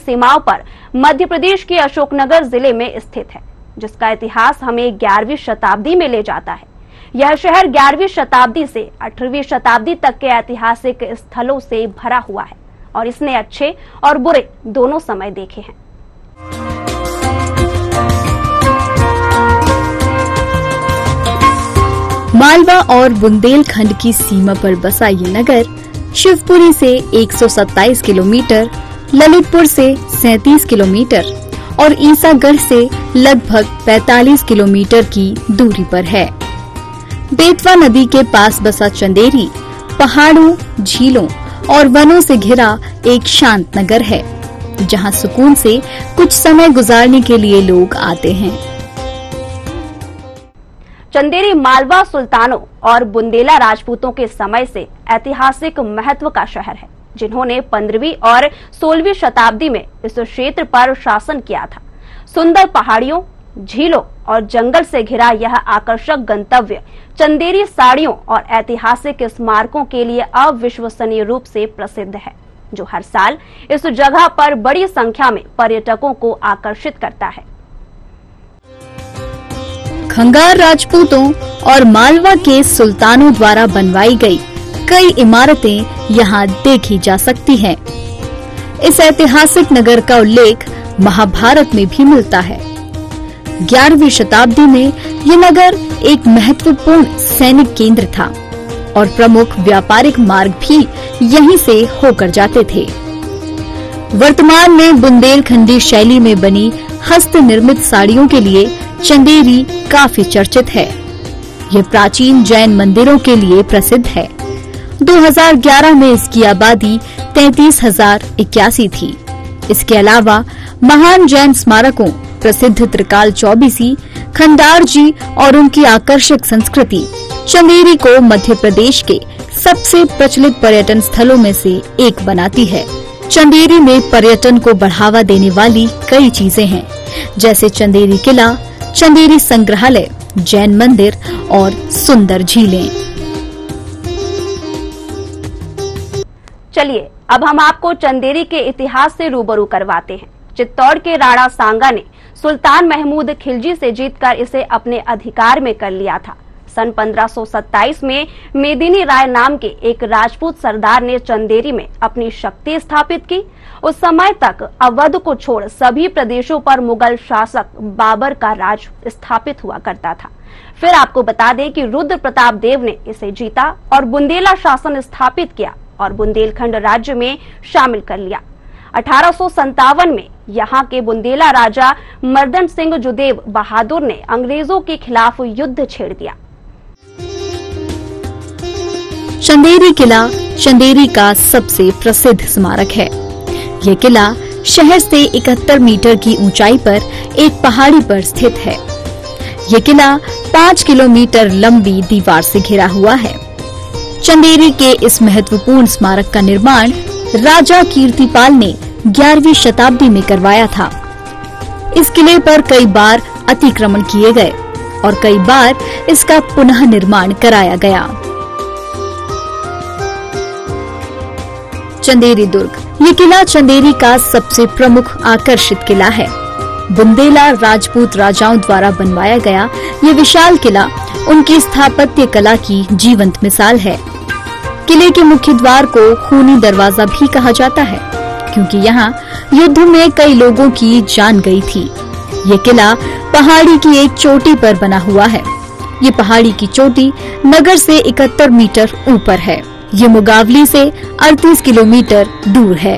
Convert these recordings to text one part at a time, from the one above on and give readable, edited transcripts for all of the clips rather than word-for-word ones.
सीमाओं पर मध्य प्रदेश के अशोकनगर जिले में स्थित है, जिसका इतिहास हमें 11वीं शताब्दी में ले जाता है। यह शहर 11वीं शताब्दी से 18वीं शताब्दी तक के ऐतिहासिक स्थलों से भरा हुआ है और इसने अच्छे और बुरे दोनों समय देखे हैं। मालवा और बुंदेलखंड की सीमा पर बसा ये नगर शिवपुरी से 127 किलोमीटर, ललितपुर से 37 किलोमीटर और ईसागढ़ से लगभग 45 किलोमीटर की दूरी पर है। बेतवा नदी के पास बसा चंदेरी पहाड़ों, झीलों और वनों से घिरा एक शांत नगर है, जहां सुकून से कुछ समय गुजारने के लिए लोग आते हैं। चंदेरी मालवा सुल्तानों और बुंदेला राजपूतों के समय से ऐतिहासिक महत्व का शहर है, जिन्होंने 15वीं और 16वीं शताब्दी में इस क्षेत्र पर शासन किया था। सुंदर पहाड़ियों, झीलों और जंगल से घिरा यह आकर्षक गंतव्य चंदेरी साड़ियों और ऐतिहासिक स्मारकों के लिए अविश्वसनीय रूप से प्रसिद्ध है, जो हर साल इस जगह पर बड़ी संख्या में पर्यटकों को आकर्षित करता है। खंगार राजपूतों और मालवा के सुल्तानों द्वारा बनवाई गई कई इमारतें यहाँ देखी जा सकती हैं। इस ऐतिहासिक नगर का उल्लेख महाभारत में भी मिलता है। 11वीं शताब्दी में ये नगर एक महत्वपूर्ण सैनिक केंद्र था और प्रमुख व्यापारिक मार्ग भी यहीं से होकर जाते थे। वर्तमान में बुंदेलखंडी शैली में बनी हस्त निर्मित साड़ियों के लिए चंदेरी काफी चर्चित है। ये प्राचीन जैन मंदिरों के लिए प्रसिद्ध है। 2011 में इसकी आबादी 33,081 थी। इसके अलावा महान जैन स्मारकों, प्रसिद्ध त्रिकाल चौबीसी, खंडार जी और उनकी आकर्षक संस्कृति चंदेरी को मध्य प्रदेश के सबसे प्रचलित पर्यटन स्थलों में से एक बनाती है। चंदेरी में पर्यटन को बढ़ावा देने वाली कई चीजें हैं, जैसे चंदेरी किला, चंदेरी संग्रहालय, जैन मंदिर और सुंदर झीलें। चलिए अब हम आपको चंदेरी के इतिहास से रूबरू करवाते हैं। चित्तौड़ के राणा सांगा ने सुल्तान महमूद खिलजी से जीतकर इसे अपने अधिकार में कर लिया था। सन 1527 में मेदिनी राय नाम के एक राजपूत सरदार ने चंदेरी में अपनी शक्ति स्थापित की। उस समय तक अवध को छोड़ सभी प्रदेशों पर मुगल शासक बाबर का राज स्थापित हुआ करता था। फिर आपको बता दें कि रुद्र प्रताप देव ने इसे जीता और बुंदेला शासन स्थापित किया और बुंदेलखंड राज्य में शामिल कर लिया। 1857 में यहाँ के बुंदेला राजा मर्दन सिंह जुदेव बहादुर ने अंग्रेजों के खिलाफ युद्ध छेड़ दिया। चंदेरी किला चंदेरी का सबसे प्रसिद्ध स्मारक है। ये किला शहर से 71 मीटर की ऊंचाई पर एक पहाड़ी पर स्थित है। ये किला 5 किलोमीटर लंबी दीवार से घिरा हुआ है। चंदेरी के इस महत्वपूर्ण स्मारक का निर्माण राजा कीर्तिपाल ने 11वीं शताब्दी में करवाया था। इस किले पर कई बार अतिक्रमण किए गए और कई बार इसका पुनः निर्माण कराया गया। चंदेरी दुर्ग, ये किला चंदेरी का सबसे प्रमुख आकर्षित किला है। बुंदेला राजपूत राजाओं द्वारा बनवाया गया ये विशाल किला उनकी स्थापत्य कला की जीवंत मिसाल है। किले के मुख्य द्वार को खूनी दरवाजा भी कहा जाता है, क्योंकि यहाँ युद्ध में कई लोगों की जान गई थी। ये किला पहाड़ी की एक चोटी पर बना हुआ है। ये पहाड़ी की चोटी नगर से 71 मीटर ऊपर है। ये मुगावली से 38 किलोमीटर दूर है।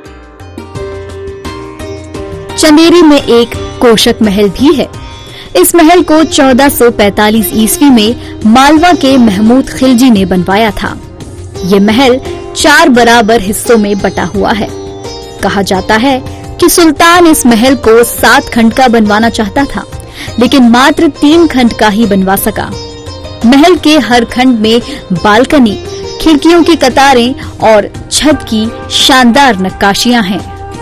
चंदेरी में एक कोशक महल भी है। इस महल को 1445 ईस्वी में मालवा के महमूद खिलजी ने बनवाया था। ये महल 4 बराबर हिस्सों में बटा हुआ है। कहा जाता है कि सुल्तान इस महल को 7 खंड का बनवाना चाहता था, लेकिन मात्र 3 खंड का ही बनवा सका। महल के हर खंड में बालकनी, खिड़कियों की कतारें और छत की शानदार नक्काशियां हैं।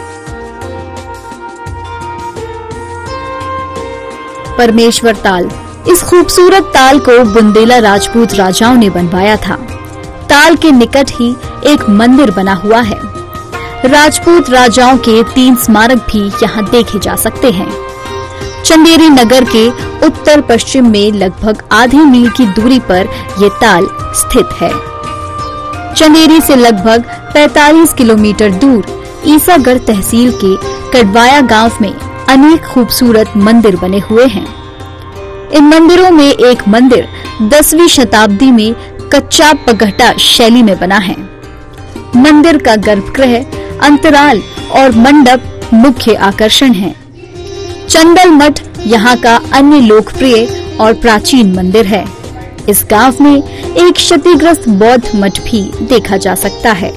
परमेश्वर ताल, इस खूबसूरत ताल को बुंदेला राजपूत राजाओं ने बनवाया था। ताल के निकट ही एक मंदिर बना हुआ है। राजपूत राजाओं के 3 स्मारक भी यहाँ देखे जा सकते हैं। चंदेरी नगर के उत्तर पश्चिम में लगभग आधे मील की दूरी पर ये ताल स्थित है। चंदेरी से लगभग 45 किलोमीटर दूर ईसागढ़ तहसील के कड़वाया गांव में अनेक खूबसूरत मंदिर बने हुए हैं। इन मंदिरों में एक मंदिर 10वीं शताब्दी में कच्चा पगहटा शैली में बना है। मंदिर का गर्भगृह, अंतराल और मंडप मुख्य आकर्षण हैं। चंदल मठ यहाँ का अन्य लोकप्रिय और प्राचीन मंदिर है। इस गांव में एक क्षतिग्रस्त बौद्ध मठ भी देखा जा सकता है।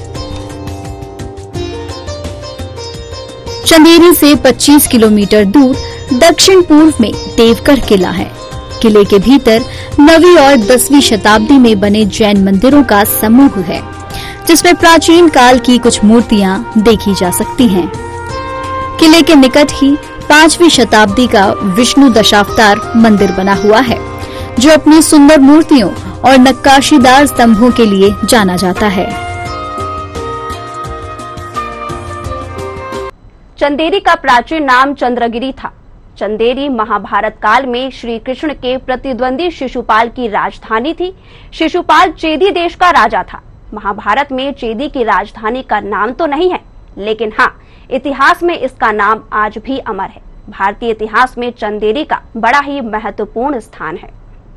चंदेरी से 25 किलोमीटर दूर दक्षिण पूर्व में देवगढ़ किला है। किले के भीतर 9वीं और 10वीं शताब्दी में बने जैन मंदिरों का समूह है, जिसमें प्राचीन काल की कुछ मूर्तियां देखी जा सकती हैं। किले के निकट ही 5वीं शताब्दी का विष्णु दशावतार मंदिर बना हुआ है, जो अपनी सुंदर मूर्तियों और नक्काशीदार स्तंभों के लिए जाना जाता है। चंदेरी का प्राचीन नाम चंद्रगिरी था। चंदेरी महाभारत काल में श्री कृष्ण के प्रतिद्वंदी शिशुपाल की राजधानी थी। शिशुपाल चेदी देश का राजा था। महाभारत में चेदी की राजधानी का नाम तो नहीं है, लेकिन हाँ, इतिहास में इसका नाम आज भी अमर है। भारतीय इतिहास में चंदेरी का बड़ा ही महत्वपूर्ण स्थान है।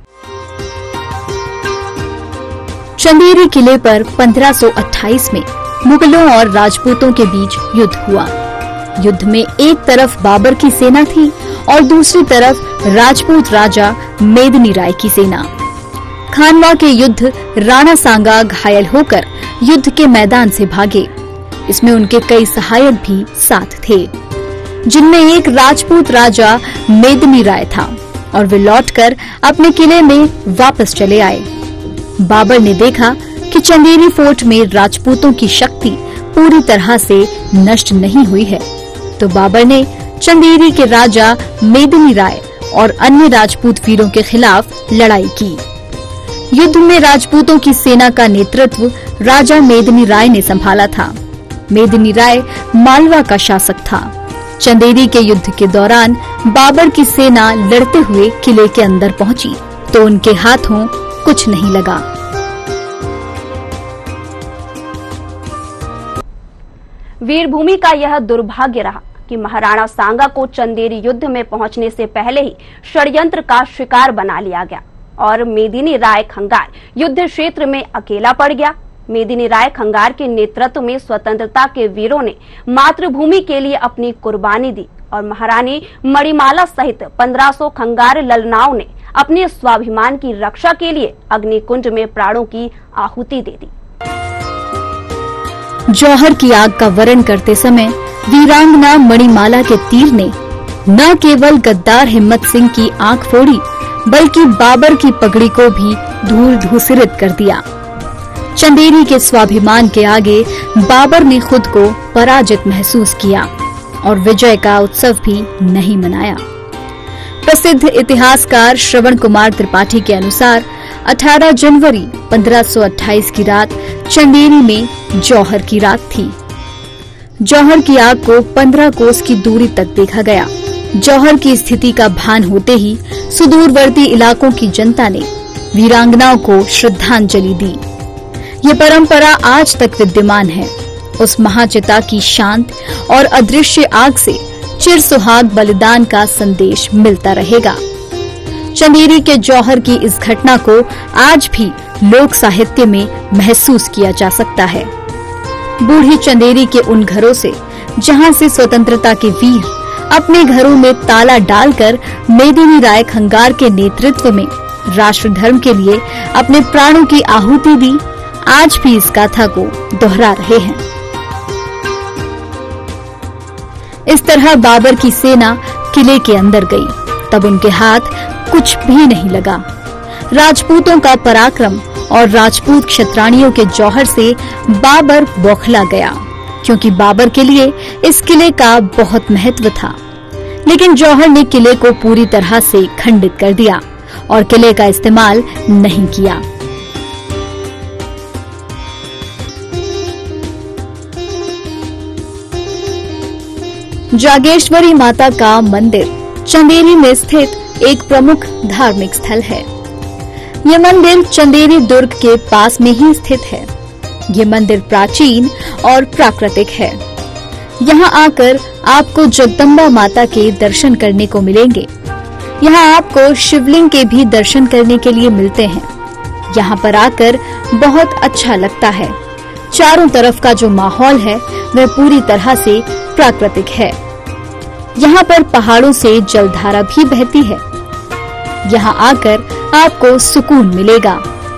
चंदेरी किले पर 1528 में मुगलों और राजपूतों के बीच युद्ध हुआ। युद्ध में एक तरफ बाबर की सेना थी और दूसरी तरफ राजपूत राजा मेदिनी राय की सेना। खानवा के युद्ध राणा सांगा घायल होकर युद्ध के मैदान से भागे। इसमें उनके कई सहायक भी साथ थे, जिनमें एक राजपूत राजा मेदिनी राय था और वे लौटकर अपने किले में वापस चले आए। बाबर ने देखा कि चंदेरी फोर्ट में राजपूतों की शक्ति पूरी तरह से नष्ट नहीं हुई है, तो बाबर ने चंदेरी के राजा मेदिनी राय और अन्य राजपूत वीरों के खिलाफ लड़ाई की। युद्ध में राजपूतों की सेना का नेतृत्व राजा मेदिनी राय ने संभाला था। मेदिनी राय मालवा का शासक था। चंदेरी के युद्ध के दौरान बाबर की सेना लड़ते हुए किले के अंदर पहुंची, तो उनके हाथों कुछ नहीं लगा। वीरभूमि का यह दुर्भाग्य रहा कि महाराणा सांगा को चंदेरी युद्ध में पहुंचने से पहले ही षड्यंत्र का शिकार बना लिया गया और मेदिनी राय खंगार युद्ध क्षेत्र में अकेला पड़ गया। मेदिनी राय खंगार के नेतृत्व में स्वतंत्रता के वीरों ने मातृभूमि के लिए अपनी कुर्बानी दी और महारानी मणिमाला सहित 1500 खंगार ललनाओं ने अपने स्वाभिमान की रक्षा के लिए अग्निकुंज में प्राणों की आहुति दे दी। जौहर की आग का वरण करते समय वीरांगना मणिमाला के तीर ने न केवल गद्दार हिम्मत सिंह की आंख फोड़ी, बल्कि बाबर की पगड़ी को भी धूल धूसरित कर दिया। चंदेरी के स्वाभिमान के आगे बाबर ने खुद को पराजित महसूस किया और विजय का उत्सव भी नहीं मनाया। प्रसिद्ध इतिहासकार श्रवण कुमार त्रिपाठी के अनुसार 18 जनवरी 1528 की रात चंदेरी में जौहर की रात थी। जौहर की आग को 15 कोस की दूरी तक देखा गया। जौहर की स्थिति का भान होते ही सुदूरवर्ती इलाकों की जनता ने वीरांगनाओं को श्रद्धांजलि दी। ये परंपरा आज तक विद्यमान है। उस महाचिता की शांत और अदृश्य आग से चिर सुहाग बलिदान का संदेश मिलता रहेगा। चंदेरी के जौहर की इस घटना को आज भी लोक साहित्य में महसूस किया जा सकता है। बूढ़ी चंदेरी के उन घरों से जहां से स्वतंत्रता के वीर अपने घरों में ताला डालकर मेदिनी राय खंगार के नेतृत्व में राष्ट्र धर्म के लिए अपने प्राणों की आहुति दी, आज भी इस गाथा को दोहरा रहे हैं। इस तरह बाबर की सेना किले के अंदर गई, तब उनके हाथ कुछ भी नहीं लगा। राजपूतों का पराक्रम और राजपूत क्षत्राणियों के जौहर से बाबर बौखला गया, क्योंकि बाबर के लिए इस किले का बहुत महत्व था। लेकिन जौहर ने किले को पूरी तरह से खंडित कर दिया और किले का इस्तेमाल नहीं किया। जागेश्वरी माता का मंदिर चंदेरी में स्थित एक प्रमुख धार्मिक स्थल है। ये मंदिर चंदेरी दुर्ग के पास में ही स्थित है। ये मंदिर प्राचीन और प्राकृतिक है। यहाँ आकर आपको जगदम्बा माता के दर्शन करने को मिलेंगे। यहाँ आपको शिवलिंग के भी दर्शन करने के लिए मिलते हैं। यहाँ पर आकर बहुत अच्छा लगता है। चारों तरफ का जो माहौल है वह पूरी तरह से प्राकृतिक है। यहाँ पर पहाड़ों से जलधारा भी बहती है। यहाँ आकर आपको सुकून मिलेगा।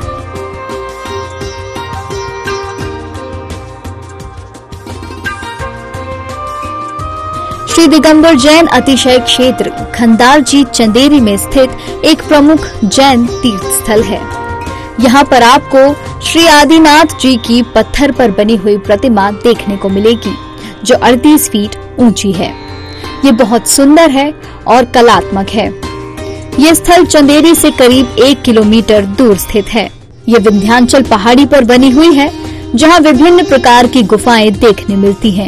श्री दिगंबर जैन अतिशय क्षेत्र खंडारजी चंदेरी में स्थित एक प्रमुख जैन तीर्थ स्थल है। यहाँ पर आपको श्री आदिनाथ जी की पत्थर पर बनी हुई प्रतिमा देखने को मिलेगी, जो 38 फीट ऊंची है। ये बहुत सुंदर है और कलात्मक है। ये स्थल चंदेरी से करीब 1 किलोमीटर दूर स्थित है। ये विंध्याचल पहाड़ी पर बनी हुई है, जहाँ विभिन्न प्रकार की गुफाएं देखने मिलती हैं।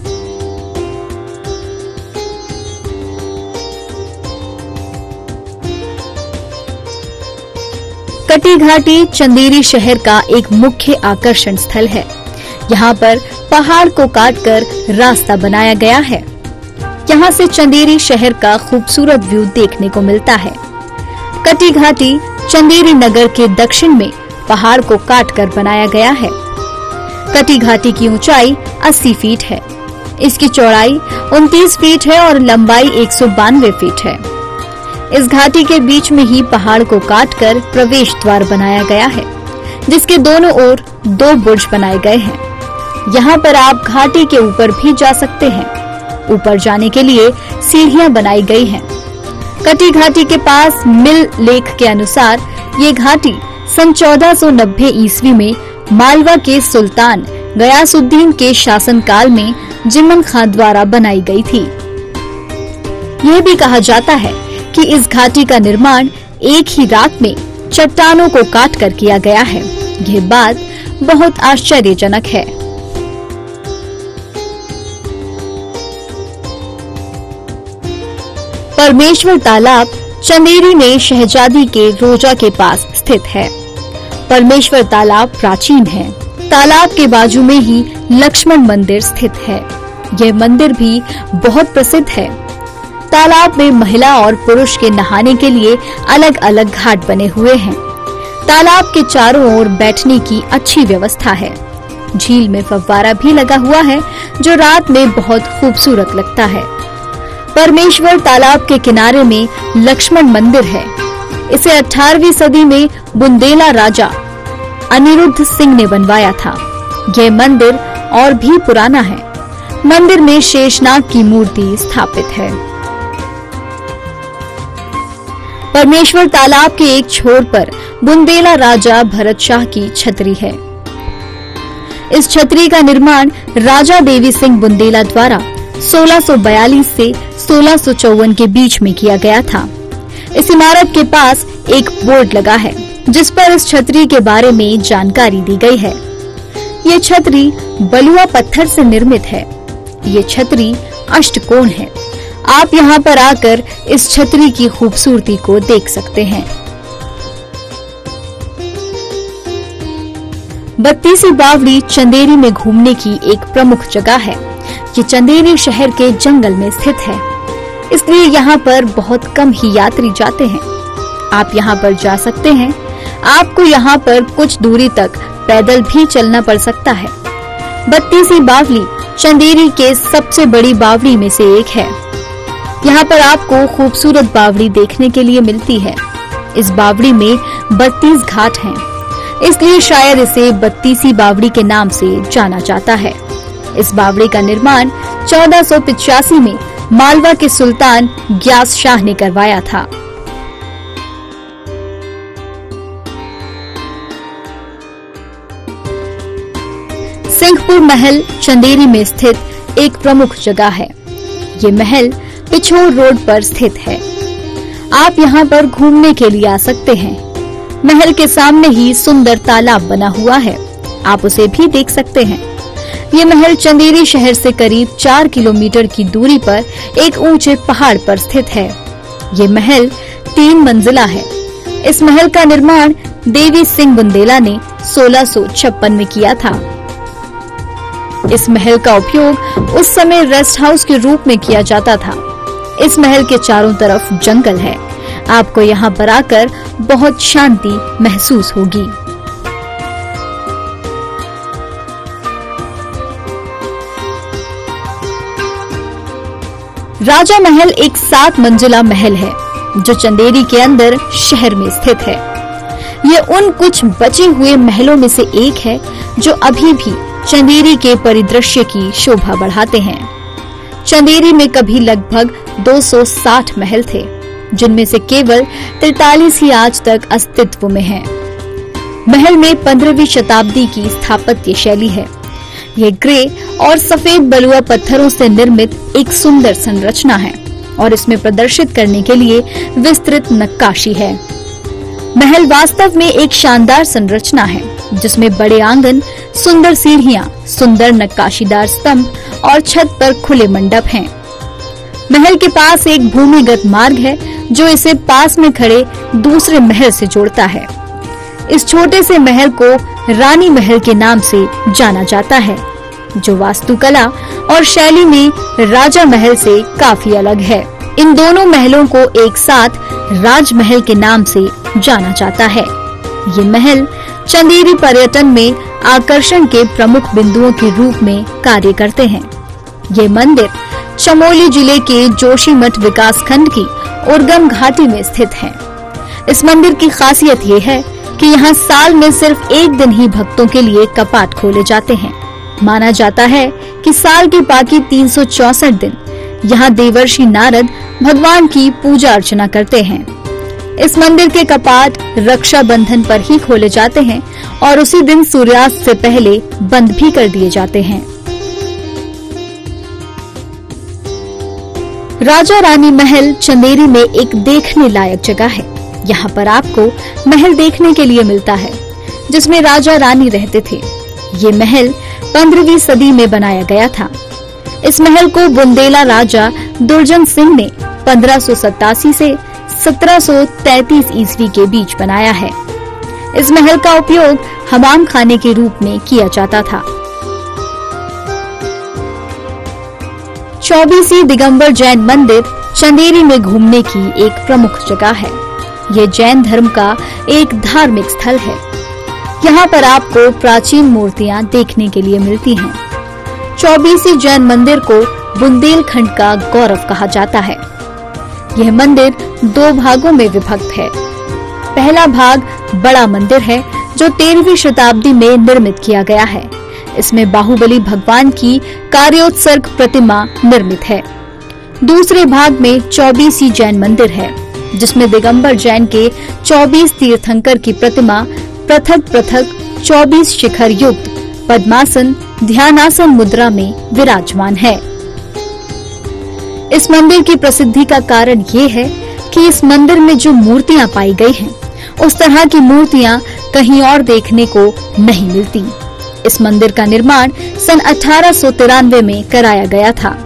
कटी घाटी चंदेरी शहर का एक मुख्य आकर्षण स्थल है। यहाँ पर पहाड़ को काटकर रास्ता बनाया गया है। यहाँ से चंदेरी शहर का खूबसूरत व्यू देखने को मिलता है। कटी घाटी चंदेरी नगर के दक्षिण में पहाड़ को काटकर बनाया गया है। कटी घाटी की ऊंचाई 80 फीट है। इसकी चौड़ाई 29 फीट है और लंबाई 192 फीट है। इस घाटी के बीच में ही पहाड़ को काटकर प्रवेश द्वार बनाया गया है, जिसके दोनों ओर 2 बुर्ज बनाए गए हैं। यहाँ पर आप घाटी के ऊपर भी जा सकते हैं। ऊपर जाने के लिए सीढ़ियां बनाई गई हैं। कटी घाटी के पास मिल लेख के अनुसार ये घाटी सन 1490 ईस्वी में मालवा के सुल्तान गयासुद्दीन के शासनकाल में जिमन खां द्वारा बनाई गई थी। यह भी कहा जाता है कि इस घाटी का निर्माण एक ही रात में चट्टानों को काटकर किया गया है। यह बात बहुत आश्चर्यजनक है। परमेश्वर तालाब चंदेरी में शहजादी के रोजा के पास स्थित है। परमेश्वर तालाब प्राचीन है। तालाब के बाजू में ही लक्ष्मण मंदिर स्थित है। यह मंदिर भी बहुत प्रसिद्ध है। तालाब में महिला और पुरुष के नहाने के लिए अलग अलग घाट बने हुए हैं। तालाब के चारों ओर बैठने की अच्छी व्यवस्था है। झील में फव्वारा भी लगा हुआ है, जो रात में बहुत खूबसूरत लगता है। परमेश्वर तालाब के किनारे में लक्ष्मण मंदिर है। इसे 18वीं सदी में बुंदेला राजा अनिरुद्ध सिंह ने बनवाया था। यह मंदिर और भी पुराना है। मंदिर में शेषनाग की मूर्ति स्थापित है। परमेश्वर तालाब के एक छोर पर बुंदेला राजा भरत शाह की छतरी है। इस छतरी का निर्माण राजा देवी सिंह बुंदेला द्वारा 1642 से 1654 के बीच में किया गया था। इस इमारत के पास एक बोर्ड लगा है, जिस पर इस छतरी के बारे में जानकारी दी गई है। ये छतरी बलुआ पत्थर से निर्मित है। ये छतरी अष्टकोण है। आप यहाँ पर आकर इस छतरी की खूबसूरती को देख सकते हैं। बत्तीसी बावड़ी चंदेरी में घूमने की एक प्रमुख जगह है। ये चंदेरी शहर के जंगल में स्थित है, इसलिए यहाँ पर बहुत कम ही यात्री जाते हैं। आप यहाँ पर जा सकते हैं। आपको यहाँ पर कुछ दूरी तक पैदल भी चलना पड़ सकता है। बत्तीसी बावड़ी चंदेरी के सबसे बड़ी बावड़ी में से एक है। यहाँ पर आपको खूबसूरत बावड़ी देखने के लिए मिलती है। इस बावड़ी में 32 घाट हैं, इसलिए शायद इसे बत्तीसी बावड़ी के नाम से जाना जाता है। इस बावड़ी का निर्माण 1485 में मालवा के सुल्तान ग्यास शाह ने करवाया था। सिंहपुर महल चंदेरी में स्थित एक प्रमुख जगह है। ये महल पिछोर रोड पर स्थित है। आप यहाँ पर घूमने के लिए आ सकते हैं। महल के सामने ही सुंदर तालाब बना हुआ है। आप उसे भी देख सकते हैं। ये महल चंदेरी शहर से करीब 4 किलोमीटर की दूरी पर एक ऊंचे पहाड़ पर स्थित है। ये महल 3 मंजिला है। इस महल का निर्माण देवी सिंह बुंदेला ने 1656 में किया था। इस महल का उपयोग उस समय रेस्ट हाउस के रूप में किया जाता था। इस महल के चारों तरफ जंगल है। आपको यहाँ पर आकर बहुत शांति महसूस होगी। राजा महल एक 7 मंजिला महल है जो चंदेरी के अंदर शहर में स्थित है। ये उन कुछ बचे हुए महलों में से एक है जो अभी भी चंदेरी के परिदृश्य की शोभा बढ़ाते हैं। चंदेरी में कभी लगभग 260 महल थे, जिनमें से केवल 43 ही आज तक अस्तित्व में हैं। महल में 15वीं शताब्दी की स्थापत्य शैली है। यह ग्रे और सफेद बलुआ पत्थरों से निर्मित एक सुंदर संरचना है और इसमें प्रदर्शित करने के लिए विस्तृत नक्काशी है। महल वास्तव में एक शानदार संरचना है जिसमें बड़े आंगन, सुंदर सीढ़ियां, सुंदर नक्काशीदार स्तंभ और छत पर खुले मंडप हैं। महल के पास एक भूमिगत मार्ग है जो इसे पास में खड़े दूसरे महल से जोड़ता है। इस छोटे से महल को रानी महल के नाम से जाना जाता है, जो वास्तुकला और शैली में राजा महल से काफी अलग है। इन दोनों महलों को एक साथ राजमहल के नाम से जाना जाता है। ये महल चंदेरी पर्यटन में आकर्षण के प्रमुख बिंदुओं के रूप में कार्य करते हैं। ये मंदिर चमोली जिले के जोशीमठ विकास खंड की उर्गम घाटी में स्थित है। इस मंदिर की खासियत ये है कि यहाँ साल में सिर्फ एक दिन ही भक्तों के लिए कपाट खोले जाते हैं। माना जाता है कि साल के बाकी 364 दिन यहाँ देवर्षि नारद भगवान की पूजा अर्चना करते हैं। इस मंदिर के कपाट रक्षाबंधन पर ही खोले जाते हैं और उसी दिन सूर्यास्त से पहले बंद भी कर दिए जाते हैं। राजा रानी महल चंदेरी में एक देखने लायक जगह है। यहाँ पर आपको महल देखने के लिए मिलता है जिसमें राजा रानी रहते थे। ये महल 15वीं सदी में बनाया गया था। इस महल को बुंदेला राजा दुर्जन सिंह ने 1587 से 1733 ईस्वी के बीच बनाया है। इस महल का उपयोग हमाम खाने के रूप में किया जाता था। 24 दिगंबर जैन मंदिर चंदेरी में घूमने की एक प्रमुख जगह है। ये जैन धर्म का एक धार्मिक स्थल है। यहाँ पर आपको प्राचीन मूर्तियाँ देखने के लिए मिलती हैं। 24 जैन मंदिर को बुंदेलखंड का गौरव कहा जाता है। यह मंदिर 2 भागों में विभक्त है। पहला भाग बड़ा मंदिर है जो 13वीं शताब्दी में निर्मित किया गया है। इसमें बाहुबली भगवान की कार्योत्सर्ग प्रतिमा निर्मित है। दूसरे भाग में 24 जैन मंदिर है जिसमें दिगंबर जैन के 24 तीर्थंकर की प्रतिमा पृथक पृथक 24 शिखर युक्त पद्मासन ध्यानासन मुद्रा में विराजमान है। इस मंदिर की प्रसिद्धि का कारण ये है कि इस मंदिर में जो मूर्तियां पाई गई हैं, उस तरह की मूर्तियां कहीं और देखने को नहीं मिलती। इस मंदिर का निर्माण सन 1893 में कराया गया था।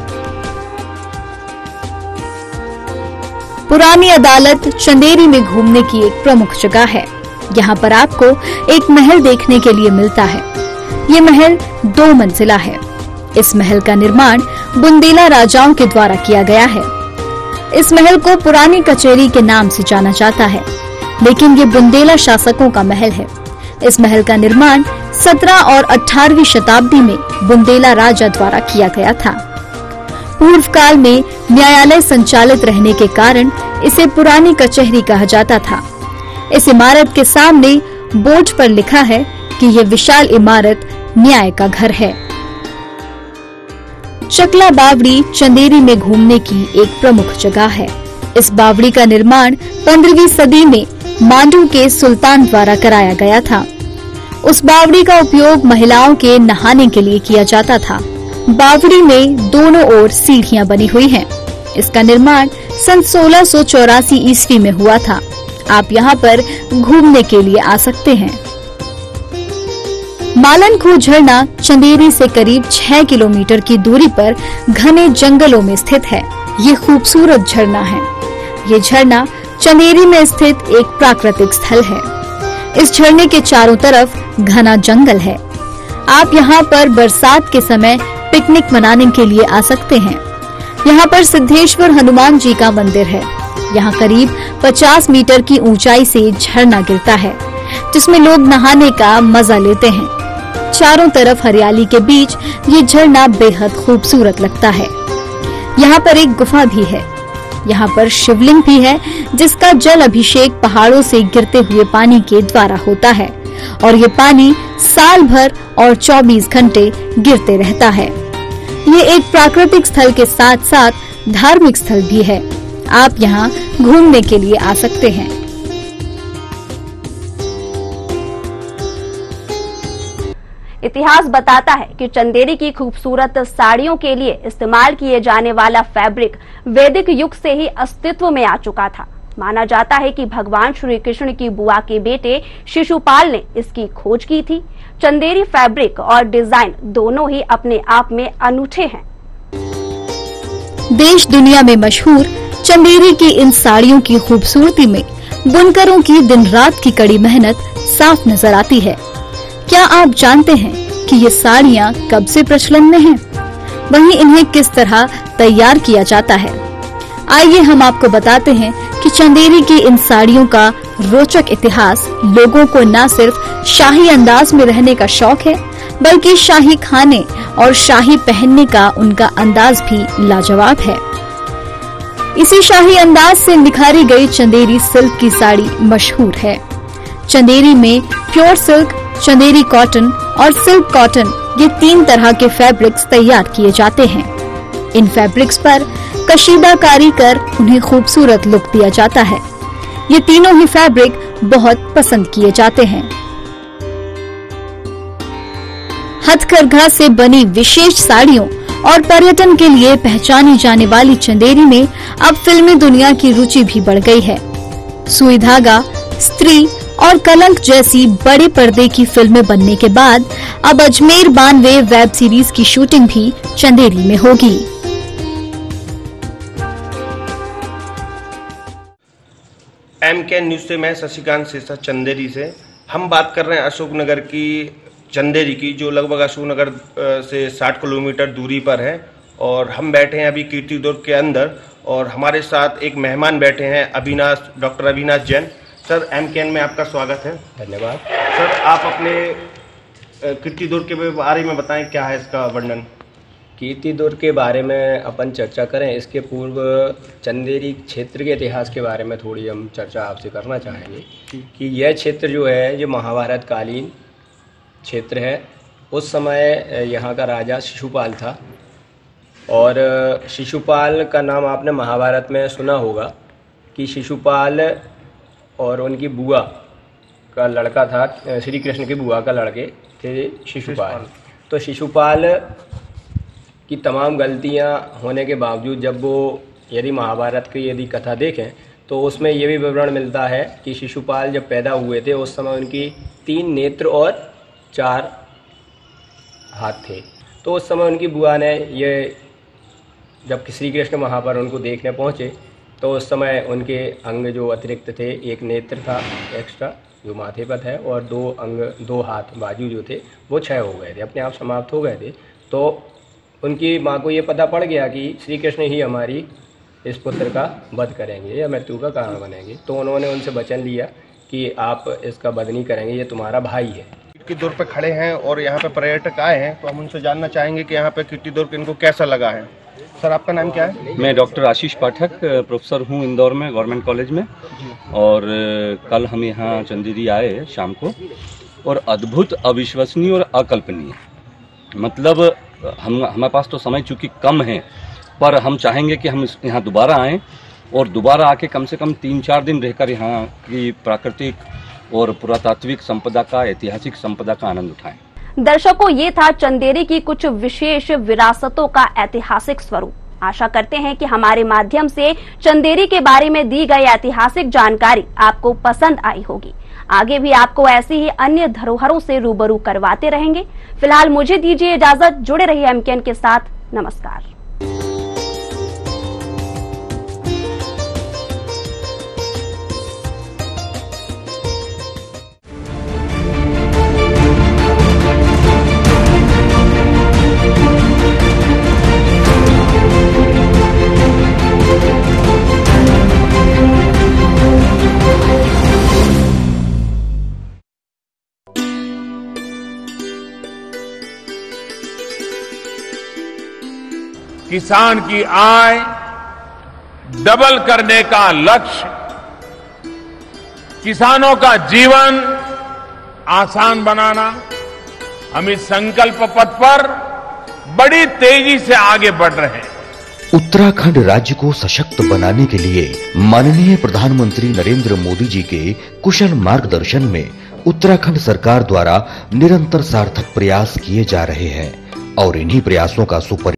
पुरानी अदालत चंदेरी में घूमने की एक प्रमुख जगह है। यहाँ पर आपको एक महल देखने के लिए मिलता है। ये महल 2 मंजिला है। इस महल का निर्माण बुंदेला राजाओं के द्वारा किया गया है। इस महल को पुरानी कचहरी के नाम से जाना जाता है, लेकिन ये बुंदेला शासकों का महल है। इस महल का निर्माण 17 और 18वीं शताब्दी में बुंदेला राजा द्वारा किया गया था। पूर्व काल में न्यायालय संचालित रहने के कारण इसे पुरानी कचहरी कहा जाता था। इस इमारत के सामने बोर्ड पर लिखा है कि यह विशाल इमारत न्याय का घर है। चकला बावड़ी चंदेरी में घूमने की एक प्रमुख जगह है। इस बावड़ी का निर्माण 15वीं सदी में मांडू के सुल्तान द्वारा कराया गया था। उस बावड़ी का उपयोग महिलाओं के नहाने के लिए किया जाता था। बावड़ी में दोनों ओर सीढ़ियां बनी हुई हैं। इसका निर्माण सन 1684 ईस्वी में हुआ था। आप यहाँ पर घूमने के लिए आ सकते हैं। मालनखू झरना चंदेरी से करीब 6 किलोमीटर की दूरी पर घने जंगलों में स्थित है। ये खूबसूरत झरना है। ये झरना चंदेरी में स्थित एक प्राकृतिक स्थल है। इस झरने के चारों तरफ घना जंगल है। आप यहाँ पर बरसात के समय पिकनिक मनाने के लिए आ सकते हैं। यहाँ पर सिद्धेश्वर हनुमान जी का मंदिर है। यहाँ करीब 50 मीटर की ऊंचाई से झरना गिरता है, जिसमें लोग नहाने का मजा लेते हैं। चारों तरफ हरियाली के बीच ये झरना बेहद खूबसूरत लगता है। यहाँ पर एक गुफा भी है। यहाँ पर शिवलिंग भी है, जिसका जल अभिषेक पहाड़ों से गिरते हुए पानी के द्वारा होता है और ये पानी साल भर और 24 घंटे गिरते रहता है। ये एक प्राकृतिक स्थल के साथ साथ धार्मिक स्थल भी है। आप यहाँ घूमने के लिए आ सकते हैं। इतिहास बताता है कि चंदेरी की खूबसूरत साड़ियों के लिए इस्तेमाल किए जाने वाला फैब्रिक वैदिक युग से ही अस्तित्व में आ चुका था। माना जाता है कि भगवान श्री कृष्ण की बुआ के बेटे शिशुपाल ने इसकी खोज की थी। चंदेरी फैब्रिक और डिजाइन दोनों ही अपने आप में अनूठे हैं। देश दुनिया में मशहूर चंदेरी की इन साड़ियों की खूबसूरती में बुनकरों की दिन रात की कड़ी मेहनत साफ नजर आती है। क्या आप जानते हैं कि ये साड़ियाँ कब से प्रचलन में हैं? वहीं इन्हें किस तरह तैयार किया जाता है? आइए हम आपको बताते हैं कि चंदेरी की इन साड़ियों का रोचक इतिहास लोगों को न सिर्फ शाही अंदाज में रहने का शौक है, बल्कि शाही खाने और शाही पहनने का उनका अंदाज भी लाजवाब है। इसी शाही अंदाज से निखारी गई चंदेरी सिल्क की साड़ी मशहूर है। चंदेरी में प्योर सिल्क, चंदेरी कॉटन और सिल्क कॉटन ये 3 तरह के फैब्रिक्स तैयार किए जाते हैं। इन फैब्रिक्स पर कशीदाकारी कर उन्हें खूबसूरत लुक दिया जाता है। ये तीनों ही फैब्रिक बहुत पसंद किए जाते हैं। हथकरघा से बनी विशेष साड़ियों और पर्यटन के लिए पहचानी जाने वाली चंदेरी में अब फिल्मी दुनिया की रुचि भी बढ़ गई है। सुई धागा, स्त्री और कलंक जैसी बड़े पर्दे की फिल्में बनने के बाद अब अजमेर 92 वेब सीरीज की शूटिंग भी चंदेरी में होगी। MK न्यूज से मैं शशिकांत शेषा चंदेरी से। हम बात कर रहे हैं अशोकनगर की चंदेरी की, जो लगभग अशोकनगर से 60 किलोमीटर दूरी पर है। और हम बैठे हैं अभी कीर्ति दुर्ग के अंदर और हमारे साथ एक मेहमान बैठे हैं doctor Avinash Jain. Sir, MKN में आपका स्वागत है। धन्यवाद। सर, आप अपने कीर्ति दुर्ग के बारे में बताएं, क्या है इसका वर्णन? कीर्ति दुर्ग के बारे में अपन चर्चा करें, इसके पूर्व चंदेरी क्षेत्र के इतिहास के बारे में थोड़ी हम चर्चा आपसे करना चाहेंगे कि यह क्षेत्र जो है ये महाभारत कालीन क्षेत्र है। उस समय यहाँ का राजा शिशुपाल था और शिशुपाल का नाम आपने महाभारत में सुना होगा कि शिशुपाल और उनकी बुआ का लड़का था, श्री कृष्ण की बुआ का लड़के थे शिशुपाल। तो शिशुपाल की तमाम गलतियां होने के बावजूद जब वो यदि महाभारत की यदि कथा देखें तो उसमें ये भी विवरण मिलता है कि शिशुपाल जब पैदा हुए थे उस समय उनकी 3 नेत्र और 4 हाथ थे। तो उस समय उनकी बुआ ने ये जब श्री कृष्ण वहाँ पर उनको देखने पहुँचे तो उस समय उनके अंग जो अतिरिक्त थे, एक नेत्र था एक्स्ट्रा जो माथे पर है और 2 अंग 2 हाथ बाजू जो थे वो क्षय हो गए थे, अपने आप समाप्त हो गए थे। तो उनकी माँ को ये पता पड़ गया कि श्री कृष्ण ही हमारी इस पुत्र का वध करेंगे या मृत्यु का कारण बनेंगे। तो उन्होंने उनसे वचन लिया कि आप इसका वध नहीं करेंगे, ये तुम्हारा भाई है। कीर्ति दुर्ग पे खड़े हैं और यहाँ पे पर्यटक आए हैं, तो हम उनसे जानना चाहेंगे कि यहाँ पे कीर्ति दुर्ग इनको कैसा लगा है। सर, आपका नाम क्या है? मैं डॉक्टर आशीष पाठक, प्रोफेसर हूँ इंदौर में गवर्नमेंट कॉलेज में। और कल हम यहाँ चंदेरी आए शाम को और अद्भुत, अविश्वसनीय और अकल्पनीय, मतलब हमारे पास तो समय चूँकि कम है पर हम चाहेंगे कि हम यहाँ दोबारा आएँ और दोबारा आके कम से कम 3-4 दिन रहकर यहाँ की प्राकृतिक और पुरातात्विक संपदा का, ऐतिहासिक संपदा का आनंद उठाएं। दर्शकों, ये था चंदेरी की कुछ विशेष विरासतों का ऐतिहासिक स्वरूप। आशा करते हैं कि हमारे माध्यम से चंदेरी के बारे में दी गई ऐतिहासिक जानकारी आपको पसंद आई होगी। आगे भी आपको ऐसी ही अन्य धरोहरों से रूबरू करवाते रहेंगे। फिलहाल मुझे दीजिए इजाजत, जुड़े रहिए एमकेएन के साथ। नमस्कार। किसान की आय डबल करने का लक्ष्य, किसानों का जीवन आसान बनाना, हम इस संकल्प पथ पर बड़ी तेजी से आगे बढ़ रहे हैं। उत्तराखंड राज्य को सशक्त बनाने के लिए माननीय प्रधानमंत्री नरेंद्र मोदी जी के कुशल मार्गदर्शन में उत्तराखंड सरकार द्वारा निरंतर सार्थक प्रयास किए जा रहे हैं और इन्हीं प्रयासों का सुपरिणाम